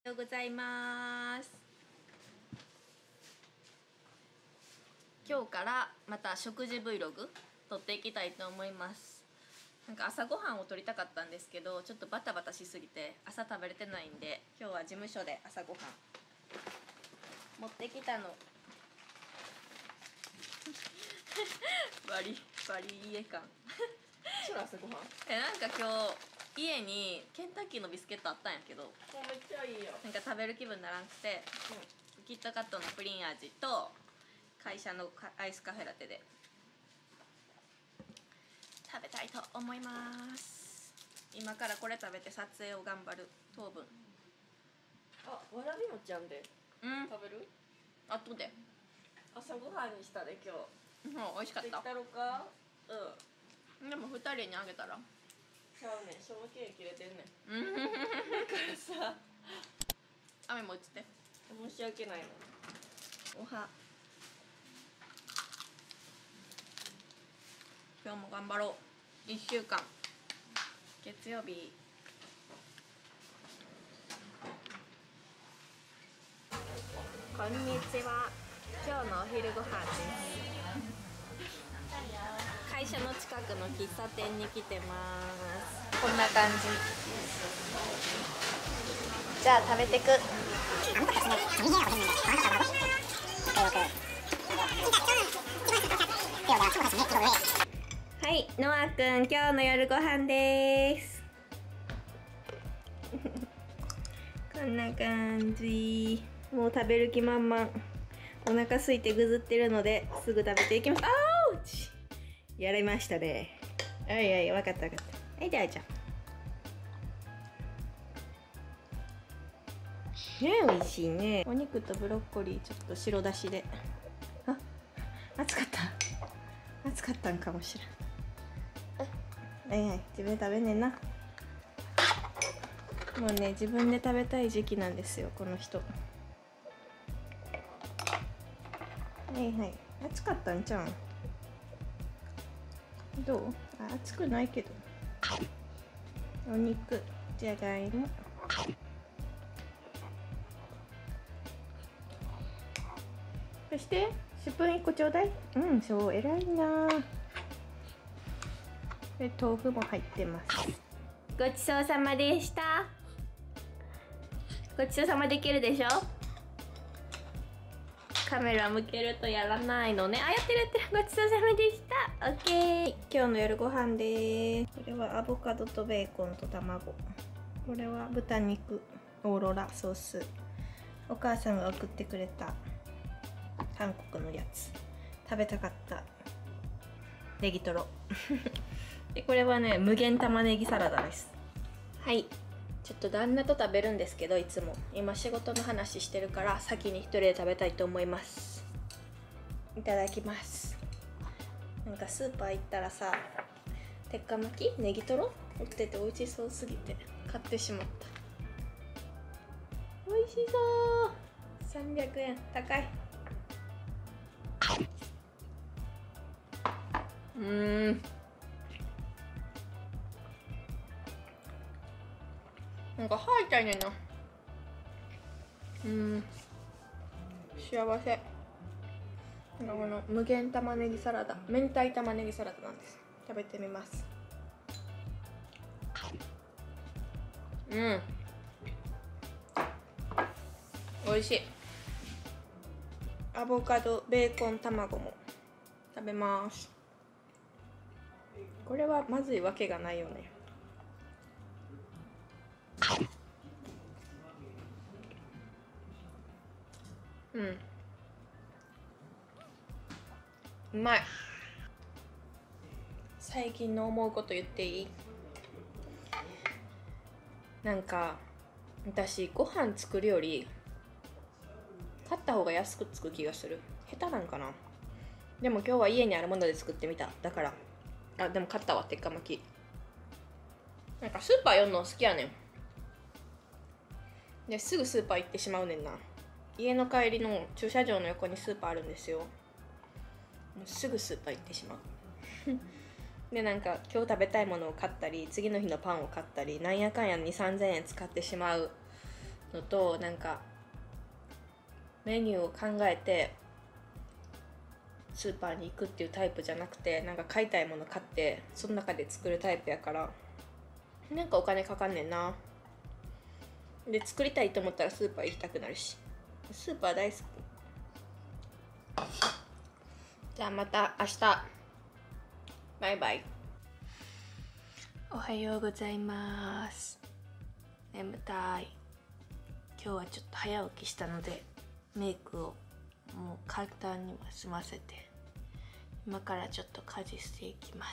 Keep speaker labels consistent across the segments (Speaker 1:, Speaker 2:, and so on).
Speaker 1: おはようございます。今日からまた食事 Vlog 撮っていきたいと思います。なんか朝ごはんを撮りたかったんですけど、ちょっとバタバタしすぎて朝食べれてないんで、今日は事務所で朝ごはん持ってきたのバリ家感
Speaker 2: それ朝ごはん
Speaker 1: なんか今日家にケンタッキーのビスケットあったんやけど、
Speaker 2: めっちゃいいよ。
Speaker 1: なんか食べる気分にならなくて、キットカットのプリン味と会社のアイスカフェラテで食べたいと思います。今からこれ食べて撮影を頑張る当分。
Speaker 2: あ、わらび餅あんで食べる？
Speaker 1: 後で
Speaker 2: 朝ごはんにしたで今日。
Speaker 1: 美味しかっ
Speaker 2: でき
Speaker 1: た。
Speaker 2: たろか？
Speaker 1: でも2人にあげたら
Speaker 2: ちゃうねん、賞味期限切れてんねん。
Speaker 1: だ
Speaker 2: からさ、
Speaker 1: 雨も落ちて
Speaker 2: 申し訳ないな。
Speaker 1: おは今日も頑張ろう。1週間月曜日。こんにちは。今日のお昼ご飯です。会社の近くの喫茶店に来てます。こんな感じ。じゃあ食べてく。はい、ノアくん、今日の夜ご飯です。こんな感じ。もう食べる気満々。お腹空いてぐずってるので、すぐ食べていきます。あーうちやりましたね。はい、わかったわかった。はい、じゃあ。ね、美味しいね。お肉とブロッコリーちょっと白だしで。あ、熱かったんかもしれん。はい、自分で食べんねんな。もうね、自分で食べたい時期なんですよ、この人。はい、熱かったんちゃうん？どう？熱くないけど。お肉、じゃがいも。そしてスプーン1個ちょうだい。そう偉いな。で豆腐も入ってます。ごちそうさまでした。ごちそうさまできるでしょ。カメラ向けるとやらないのね。あ、やってる。ごちそうさまでした。オッケー。今日の夜ご飯です。これはアボカドとベーコンと卵。これは豚肉オーロラソース。お母さんが送ってくれた韓国のやつ。食べたかったネギトロで、これはね、無限玉ねぎサラダです。はい、ちょっと旦那と食べるんですけど、いつも今仕事の話してるから先に一人で食べたいと思います。いただきます。なんかスーパー行ったらさ、鉄火巻きネギトロ売ってて美味しそうすぎて買ってしまった。美味しそう。300円高い。なんか歯痛いねんな。幸せ。この無限玉ねぎサラダ、明太玉ねぎサラダなんです。食べてみます。美味しい。アボカド、ベーコン、卵も食べます。これはまずいわけがないよね。うまい。最近の思うこと言っていい？なんか私ご飯作るより買った方が安くつく気がする。下手なんかな。でも今日は家にあるもので作ってみた。だからでも買ったわ、鉄火巻き。なんかスーパー寄るの好きやねん。ですぐスーパー行ってしまうねんな。家の帰りの駐車場の横にスーパーあるんですよ。もうすぐスーパー行ってしまうで、なんか今日食べたいものを買ったり、次の日のパンを買ったり、なんやかんや2、3000円使ってしまうのと、なんかメニューを考えてスーパーに行くっていうタイプじゃなくて、なんか買いたいもの買ってその中で作るタイプやから、なんかお金かかんねんな。で作りたいと思ったらスーパー行きたくなるし、スーパー大好き。じゃあまた明日。バイバイ。おはようございます。眠たい。今日はちょっと早起きしたのでメイクをもう簡単には済ませて、今からちょっと家事していきます。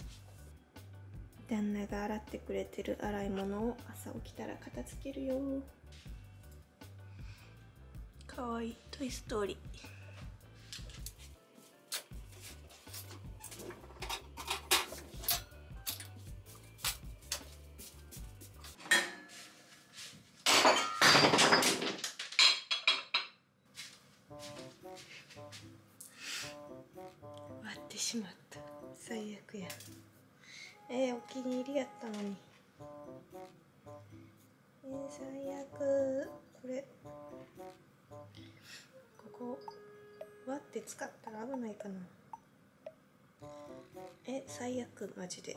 Speaker 1: 旦那が洗ってくれてる洗い物を朝起きたら片付けるよ。かわいいトイストーリー。割ってしまった。最悪や。お気に入りやったのに。最悪。これここ割って使ったら危ないかな。最悪マジで。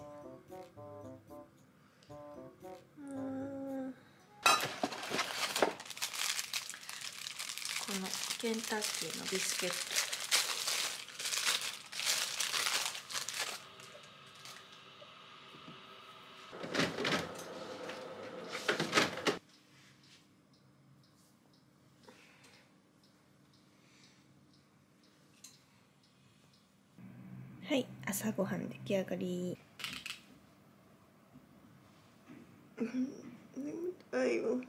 Speaker 1: このケンタッキーのビスケット。はい、朝ごはん出来上がり。眠たいよ。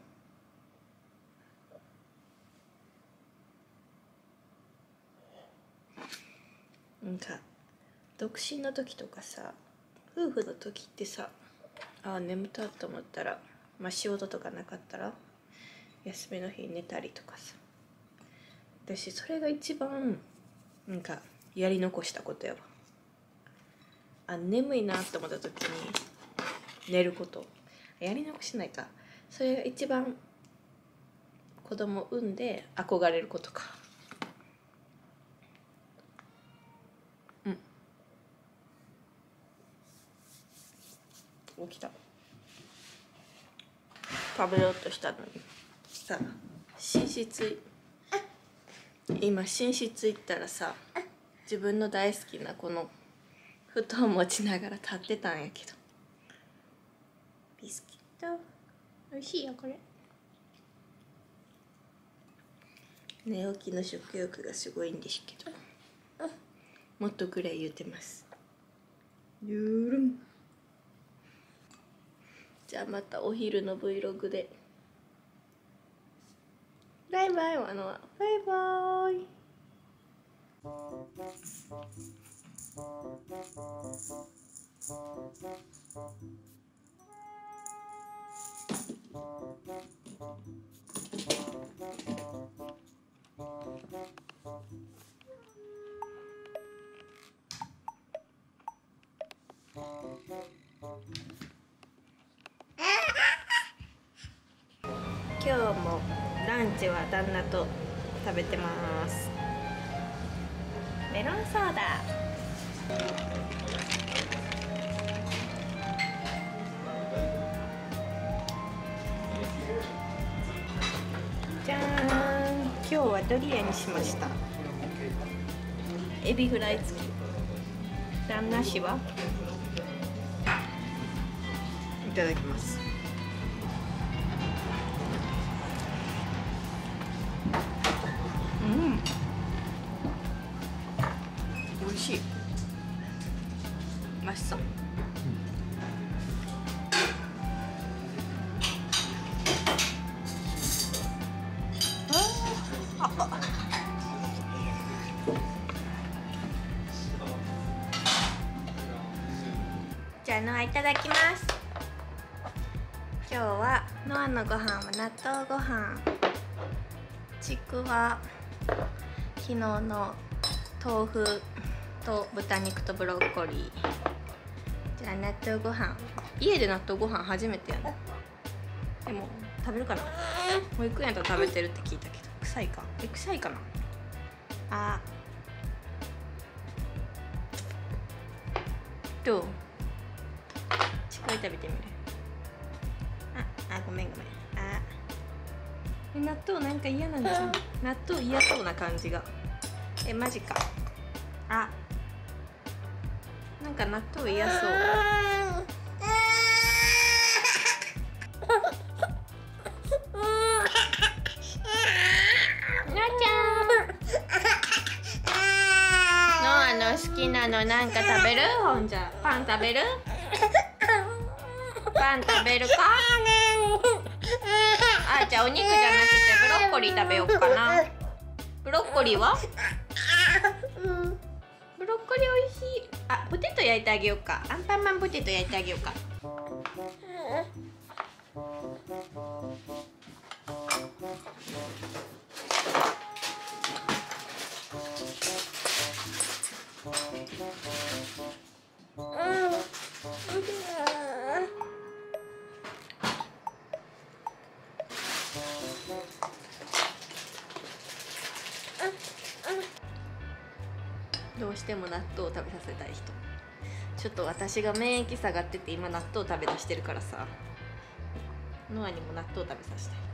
Speaker 1: なんか独身の時とかさ、夫婦の時ってさ、眠たいと思ったら、仕事とかなかったら休みの日寝たりとかさ。私それが一番なんかやり残したことやわ。眠いなって思った時に寝ること。やり残しないか。それが一番子供産んで憧れることか。起きた。食べようとしたのにさ、今寝室行ったらさ、自分の大好きなこの布団持ちながら立ってたんやけど、ビスケット美味しいよこれ。寝起きの食欲がすごいんですけど、もっとくらい言うてます。ゆるん。じゃあまたお昼の Vlog で。バイバイ。バイバイ。今日もランチは旦那と食べてます。メロンソーダ。じゃーん。今日はドリアにしました。エビフライ付き。旦那氏はいただきます。美味しい。マシそう。じゃあノアいただきます。今日はノアのご飯は納豆ご飯。ちくわ、昨日の豆腐と豚肉とブロッコリー。じゃあ納豆ご飯。家で納豆ご飯初めてやな。でも食べるかな。保育園やったら食べてるって聞いたけど、臭いか。臭いかな。あどう？近い食べてみる。ごめん。納豆なんか嫌なんじゃん。納豆嫌そうな感じが。マジか。なんか納豆嫌そう。好きなのなんか食べる？ほんじゃパン食べる？パン食べるか？じゃあお肉じゃなくてブロッコリー食べようかな。ブロッコリーは？ブロッコリーおいしい。ポテト焼いてあげようか。アンパンマンポテト焼いてあげようか。どうしても納豆を食べさせたい人。ちょっと私が免疫下がってて今納豆食べ出してるからさ、ノアにも納豆食べさせたい。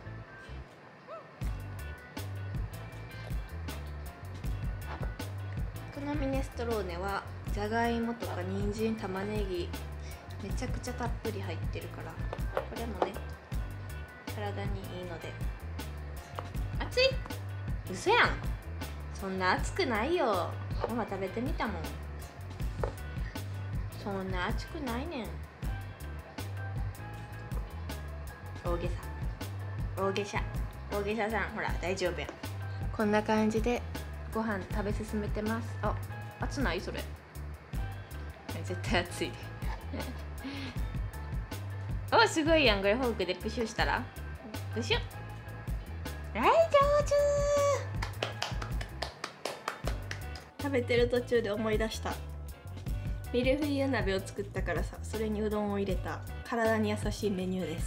Speaker 1: このミネストローネはじゃがいもとか人参、玉ねぎめちゃくちゃたっぷり入ってるから、これもね体にいいので。熱い？嘘やん、そんな熱くないよ。ママ食べてみたもん。そんな熱くないねん。大げささん、ほら大丈夫やん。こんな感じでご飯食べ進めてます。熱ない？それ絶対熱いすごいやん。これフォークでプシュしたらプシュ。上手。食べてる途中で思い出した。ミルフィーユ鍋を作ったからさ、それにうどんを入れた体に優しいメニューです。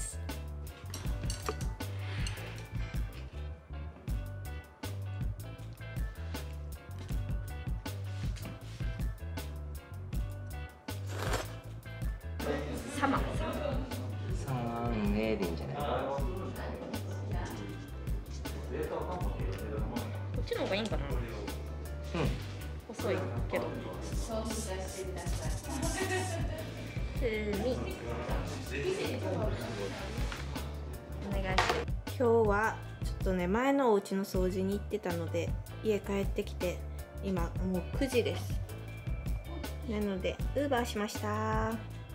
Speaker 1: サンでいいんじゃない？こっちの方がいいんかな。細いけど。お願いします。今日はちょっとね、前のお家の掃除に行ってたので家帰ってきて今もう9時です。なのでウーバーしました。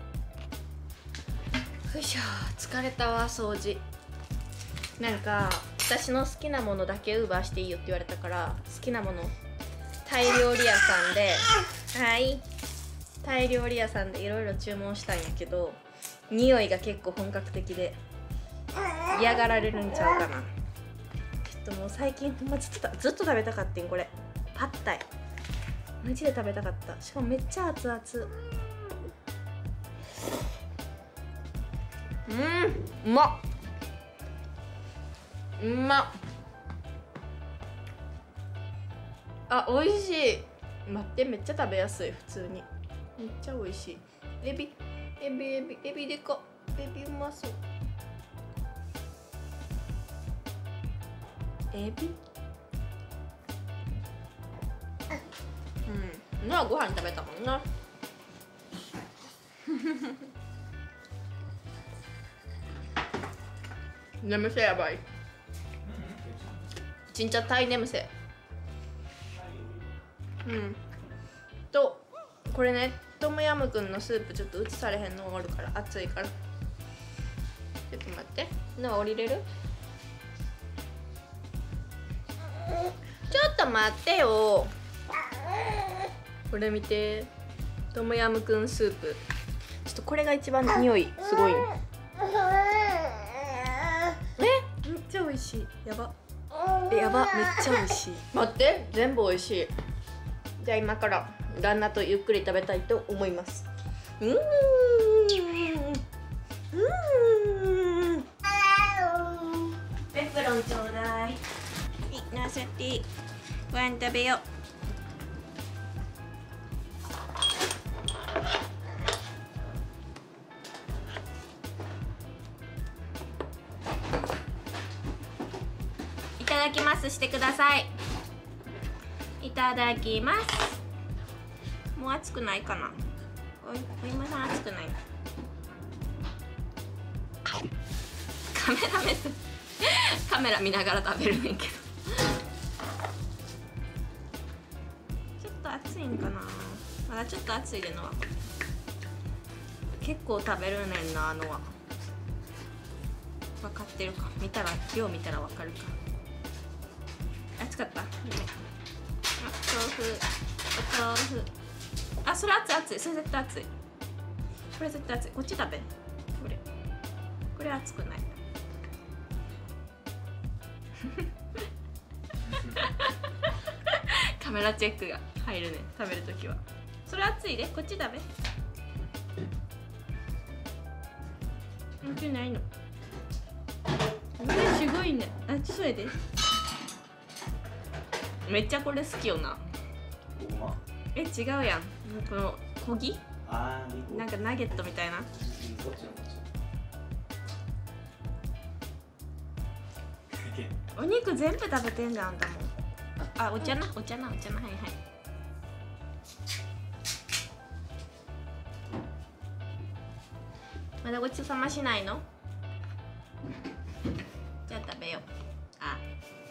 Speaker 1: よいしょ、疲れたわ。掃除なんか私の好きなものだけウーバーしていいよって言われたから、好きなものタイ料理屋さんでタイ料理屋さんでいろいろ注文したんやけど、匂いが結構本格的で嫌がられるんちゃうかな。ちょっともう最近ずっと食べたかったん。これパッタイマジで食べたかった。しかもめっちゃ熱々。うまっ。美味しい。待って、めっちゃ食べやすい。普通にめっちゃ美味しい。エビでか。エビうまそう。エビなあ、ご飯食べたもんな。眠せやばい。ちんちゃタイ眠せ。とこれね、トムヤムクンのスープちょっと映されへんのがあるから熱いから。ちょっと待って、の降りれる？ちょっと待ってよ。これ見て、トムヤムクンスープ。ちょっとこれが一番匂いすごい。めっちゃ美味しい。やば、めっちゃ美味しい。待って、全部美味しい。じゃあ今から旦那とゆっくり食べたいと思います。 うだい。はい、なさってご飯食べよう。いただきますしてください。いただきます。もう熱くないかな。お芋さん熱くない。カメラ見ながら食べるねんけどちょっと熱いんかな。まだちょっと熱いでのは結構食べるねんな。あのは分かってるか。見たら量見たら分かるか。熱かった。豆腐お豆腐。あ、それ熱い。それ絶対熱い。これ絶対熱い。こっち食べ。これ熱くないカメラチェックが入るね。食べるときはそれ熱いで。こっち食べ。熱いないの。これすごいね。あ、それでめっちゃこれ好きよな。違うやん。このこぎなんかナゲットみたいな。お肉全部食べてんだあんたも。あ、お茶な。はいはい。まだごちそうさましないの。じゃあ食べよう。あ、